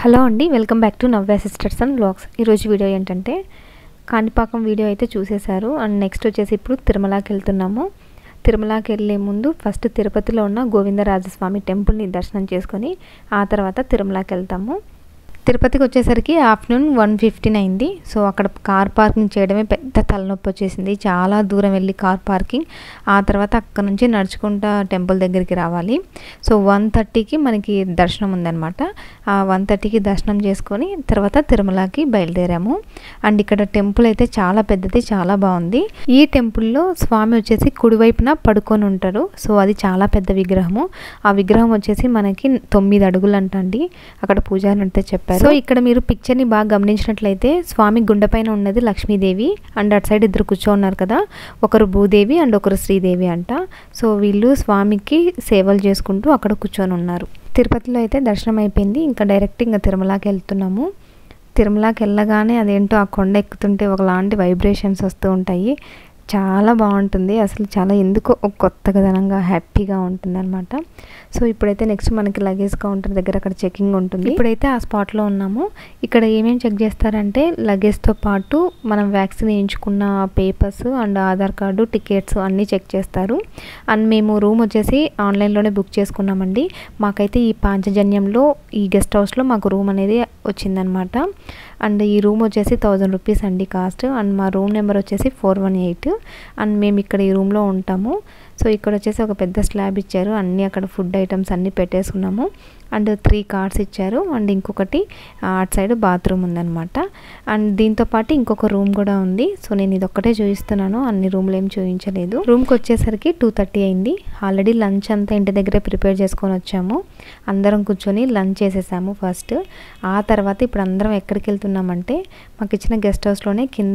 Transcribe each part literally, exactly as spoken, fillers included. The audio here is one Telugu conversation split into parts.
హలో అండి, welcome back to Navya sisters and vlogs. ఈరోజు వీడియో ఏంటంటే కాణిపాకం వీడియో అయితే చూసేశారు. అండ్ నెక్స్ట్ వచ్చేసి ఇప్పుడు తిరుమలకి వెళ్తున్నాము. తిరుమలకి వెళ్ళే ముందు ఫస్ట్ తిరుపతిలో ఉన్న గోవిందరాజస్వామి టెంపుల్ని దర్శనం చేసుకొని ఆ తర్వాత తిరుమలకి వెళ్తాము. తిరుపతికి వచ్చేసరికి ఆఫ్టర్నూన్ వన్ ఫిఫ్టీన్ అయింది. సో అక్కడ కార్ పార్కింగ్ చేయడమే పెద్ద తలనొప్పి వచ్చేసింది. చాలా దూరం వెళ్ళి కార్ పార్కింగ్, ఆ తర్వాత అక్కడ నుంచి నడుచుకుంటా టెంపుల్ దగ్గరికి రావాలి. సో వన్ థర్టీకి మనకి దర్శనం ఉందన్నమాట. ఆ వన్ థర్టీకి దర్శనం చేసుకొని తర్వాత తిరుమలకి బయలుదేరాము. అండ్ ఇక్కడ టెంపుల్ అయితే చాలా పెద్దది, చాలా బాగుంది. ఈ టెంపుల్లో స్వామి వచ్చేసి కుడివైపున పడుకొని ఉంటారు. సో అది చాలా పెద్ద విగ్రహము. ఆ విగ్రహం వచ్చేసి మనకి తొమ్మిది అడుగులు అంటండి. అక్కడ పూజారి అంటే చెప్పారు. సో ఇక్కడ మీరు పిక్చర్ ని బాగా గమనించినట్లయితే స్వామి గుండె పైన ఉన్నది లక్ష్మీదేవి అండ్ అటు సైడ్ ఇద్దరు కూర్చో ఉన్నారు కదా, ఒకరు భూదేవి అండ్ ఒకరు శ్రీదేవి అంట. సో వీళ్ళు స్వామికి సేవలు చేసుకుంటూ అక్కడ కూర్చొని ఉన్నారు. తిరుపతిలో అయితే దర్శనం అయిపోయింది. ఇంకా డైరెక్ట్ ఇంకా తిరుమలకి వెళ్తున్నాము. తిరుమలకి వెళ్ళగానే అదేంటో ఆ కొండ ఎక్కుతుంటే ఒకలాంటి వైబ్రేషన్స్ వస్తూ ఉంటాయి. చాలా బాగుంటుంది అసలు. చాలా ఎందుకో ఒక కొత్తగదనంగా హ్యాపీగా ఉంటుంది అనమాట. సో ఇప్పుడైతే నెక్స్ట్ మనకి లగేజ్ కౌంటర్ దగ్గర అక్కడ చెకింగ్ ఉంటుంది. ఇప్పుడైతే ఆ స్పాట్లో ఉన్నాము. ఇక్కడ ఏమేమి చెక్ చేస్తారంటే లగేజ్తో పాటు మనం వ్యాక్సిన్ వేయించుకున్న papers and Aadhaar card, tickets అన్నీ చెక్ చేస్తారు. అండ్ మేము రూమ్ వచ్చేసి ఆన్లైన్లోనే బుక్ చేసుకున్నామండి. మాకైతే ఈ పాంచజన్యంలో ఈ గెస్ట్ హౌస్లో మాకు రూమ్ అనేది వచ్చిందనమాట. అండ్ ఈ రూమ్ వచ్చేసి థౌజండ్ రూపీస్ అండి కాస్ట్. అండ్ మా రూమ్ నెంబర్ వచ్చేసి ఫోర్ వన్ ఎయిట్. అండ్ మేము ఇక్కడ ఈ రూమ్లో ఉంటాము. సో ఇక్కడ వచ్చేసి ఒక పెద్ద స్లాబ్ ఇచ్చారు. అన్నీ అక్కడ ఫుడ్ ఐటమ్స్ అన్నీ పెట్టేసుకున్నాము. అండ్ త్రీ కార్డ్స్ ఇచ్చారు. అండ్ ఇంకొకటి అటు సైడ్ బాత్రూమ్ ఉందన్నమాట. అండ్ దీంతో పాటు ఇంకొక రూమ్ కూడా ఉంది. సో నేను ఇది ఒక్కటే చూపిస్తున్నాను, అన్ని రూమ్లు ఏం చూపించలేదు. రూమ్కి వచ్చేసరికి టూ థర్టీ అయింది. ఆల్రెడీ లంచ్ అంతా ఇంటి దగ్గరే ప్రిపేర్ చేసుకొని వచ్చాము. అందరం కూర్చొని లంచ్ చేసేసాము ఫస్ట్. ఆ తర్వాత ఇప్పుడు అందరం ఎక్కడికి వెళ్తున్నామంటే మాకు ఇచ్చిన గెస్ట్ హౌస్లోనే కింద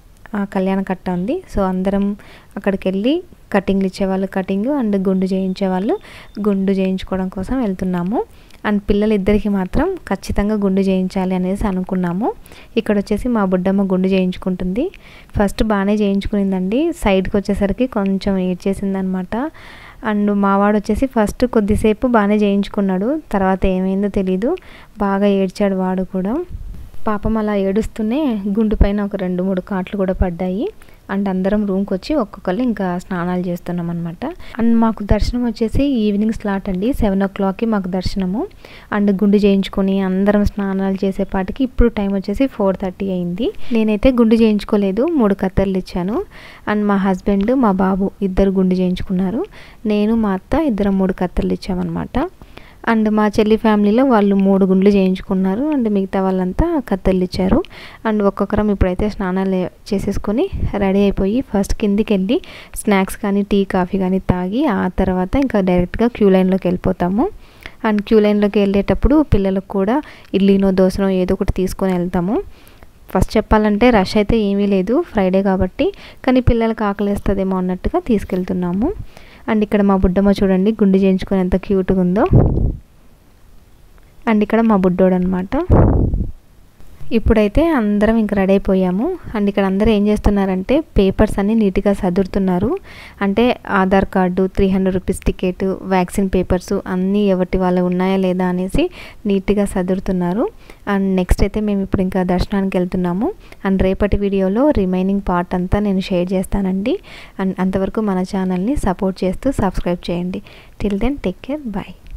కళ్యాణ కట్ట ఉంది. సో అందరం అక్కడికి వెళ్ళి కటింగ్లు ఇచ్చేవాళ్ళు కటింగ్ అండ్ గుండు చేయించేవాళ్ళు గుండు చేయించుకోవడం కోసం వెళ్తున్నాము. అండ్ పిల్లలిద్దరికి మాత్రం ఖచ్చితంగా గుండు చేయించాలి అనేసి అనుకున్నాము. ఇక్కడ వచ్చేసి మా బుడ్డమ్మ గుండు చేయించుకుంటుంది. ఫస్ట్ బాగానే చేయించుకునిందండి. సైడ్కి వచ్చేసరికి కొంచెం ఏడ్చేసిందనమాట. అండ్ మావాడు వచ్చేసి ఫస్ట్ కొద్దిసేపు బాగానే చేయించుకున్నాడు. తర్వాత ఏమైందో తెలీదు, బాగా ఏడ్చాడు వాడు కూడా. పాపం అలా ఏడుస్తూనే గుండు పైన ఒక రెండు మూడు కాట్లు కూడా పడ్డాయి. అండ్ అందరం రూమ్కి వచ్చి ఒక్కొక్కళ్ళు ఇంకా స్నానాలు చేస్తున్నాం అనమాట. అండ్ మాకు దర్శనం వచ్చేసి ఈవినింగ్ స్లాట్ అండి. సెవెన్ ఓ క్లాక్కి మాకు దర్శనము. అండ్ గుండు చేయించుకొని అందరం స్నానాలు చేసేపాటికి ఇప్పుడు టైం వచ్చేసి ఫోర్ థర్టీ అయింది. నేనైతే గుండు చేయించుకోలేదు, మూడు కత్తెరలు ఇచ్చాను. అండ్ మా హస్బెండ్ మా బాబు ఇద్దరు గుండు చేయించుకున్నారు. నేను మా అత్త ఇద్దరం మూడు కత్తెరలు ఇచ్చామన్నమాట. అండ్ మా చెల్లి ఫ్యామిలీలో వాళ్ళు మూడు గుండ్లు చేయించుకున్నారు. అండ్ మిగతా వాళ్ళంతా కత్తెరలు ఇచ్చారు. అండ్ ఒక్కొక్కరం ఇప్పుడైతే స్నానాలు చేసేసుకొని రెడీ అయిపోయి ఫస్ట్ కిందికి వెళ్ళి స్నాక్స్ కానీ టీ కాఫీ కానీ తాగి ఆ తర్వాత ఇంకా డైరెక్ట్గా క్యూ లైన్లోకి వెళ్ళిపోతాము. అండ్ క్యూ లైన్లోకి వెళ్ళేటప్పుడు పిల్లలకు కూడా ఇడ్లీనో దోశనో ఏదో ఒకటి తీసుకొని వెళ్తాము. ఫస్ట్ చెప్పాలంటే రష్ అయితే ఏమీ లేదు, ఫ్రైడే కాబట్టి. కానీ పిల్లలకు ఆకలిస్తుందేమో అన్నట్టుగా తీసుకెళ్తున్నాము. అండ్ ఇక్కడ మా బుడ్డమ్మ చూడండి గుండు చేయించుకొని ఎంత క్యూట్గా ఉందో. అండ్ ఇక్కడ మా బుడ్డోడు అనమాట. ఇప్పుడైతే అందరం ఇంక రెడీ అయిపోయాము. అండ్ ఇక్కడ అందరూ ఏం చేస్తున్నారంటే పేపర్స్ అన్నీ నీట్గా సదురుతున్నారు. అంటే Aadhaar card, three hundred rupees ticket, vaccine papers అన్నీ ఎవరి వాళ్ళు ఉన్నాయా లేదా అనేసి నీట్గా సదురుతున్నారు. అండ్ నెక్స్ట్ అయితే మేము ఇప్పుడు ఇంకా దర్శనానికి వెళ్తున్నాము. అండ్ రేపటి వీడియోలో రిమైనింగ్ పార్ట్ అంతా నేను షేర్ చేస్తానండి. అండ్ అంతవరకు మన ఛానల్ని సపోర్ట్ చేస్తూ సబ్స్క్రైబ్ చేయండి. Till then take care, bye.